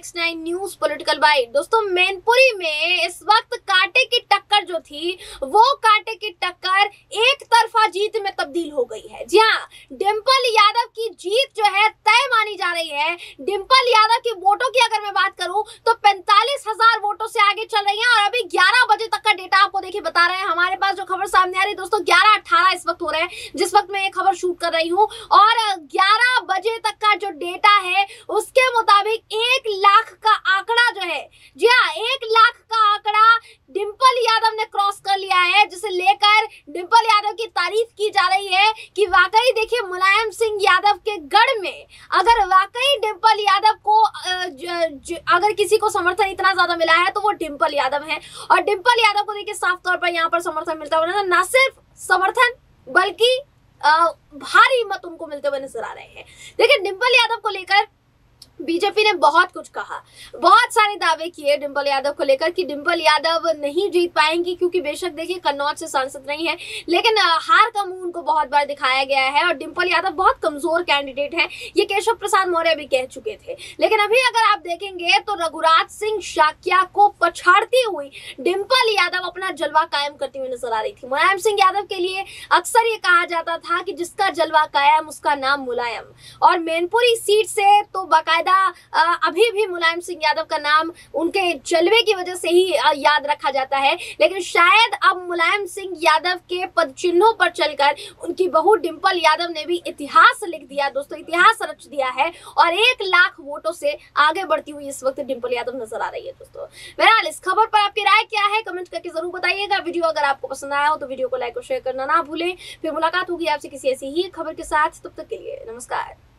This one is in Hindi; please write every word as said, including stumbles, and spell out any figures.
Next nine news political byte. दोस्तों, मैनपुरी में इस वक्त कांटे की टक्कर जो थी वो कांटे की टक्कर एक तरफा जीत में तब्दील हो गई है। जी हाँ, डिंपल यादव की जीत जो है तय मानी जा रही है। डिंपल यादव की वोटों की अगर मैं बात करूं तो पैंतालीस हजार वोटों से आगे चल रही है और अभी ग्यारह बजे तक का डेटा आपको देखिए बता रहे हैं। हमारे पास जो खबर सामने आ रही है दोस्तों, ग्यारह अठारह इस वक्त हो रहे हैं जिस वक्त मैं ये खबर शूट कर रही हूँ, और ग्यारह बजे तक का जो डेटा है उसके मुताबिक एक लाख का आंकड़ा जो है, जी हाँ, एक लाख का आंकड़ा डिंपल यादव ने क्रॉस कर लिया है, जिसे लेकर डिंपल यादव की तारीफ की जा रही है कि वाकई देखिए मुलायम सिंह यादव के गढ़ में अगर वाकई डिंपल यादव को ज, ज, अगर किसी को समर्थन इतना ज्यादा मिला है तो वो डिंपल यादव है। और डिंपल यादव को देखिए साफ तौर पर यहाँ पर समर्थन मिलता हुआ ना सिर्फ समर्थन बल्कि भारी मत उनको मिलते हुए नजर आ रहे हैं। देखिए, डिंपल यादव को लेकर बीजेपी ने बहुत कुछ कहा, बहुत सारे दावे किए डिंपल यादव को लेकर कि डिंपल यादव नहीं जीत पाएंगी, क्योंकि बेशक देखिए कन्नौज से सांसद नहीं है, लेकिन हार का मुंह उनको बहुत बार दिखाया गया है और डिंपल यादव बहुत कमजोर कैंडिडेट हैं, ये केशव प्रसाद मौर्य भी कह चुके थे। लेकिन अभी अगर आप देखेंगे तो रघुराज सिंह शाक्या को पछाड़ती हुई डिंपल यादव अपना जलवा कायम करती हुई नजर आ रही थी। मुलायम सिंह यादव के लिए अक्सर ये कहा जाता था कि जिसका जलवा कायम उसका नाम मुलायम, और मैनपुरी सीट से तो बाकायदा अभी भी मुलायम सिंह यादव का नाम उनके जलवे की वजह से ही याद रखा जाता है। लेकिन शायद अब मुलायम सिंह यादव के पद चिन्हों पर चलकर उनकी बहू डिंपल यादव ने भी इतिहास लिख दिया दोस्तों, इतिहास रच दिया है और एक लाख वोटों से आगे बढ़ती हुई इस वक्त डिंपल यादव नजर आ रही है। दोस्तों, बहरहाल इस खबर पर आपकी राय क्या है कमेंट करके जरूर बताइएगा। वीडियो अगर आपको पसंद आया हो तो वीडियो को लाइक और शेयर करना ना भूलें। फिर मुलाकात होगी आपसे किसी ऐसी ही खबर के साथ, तब तक के लिए नमस्कार।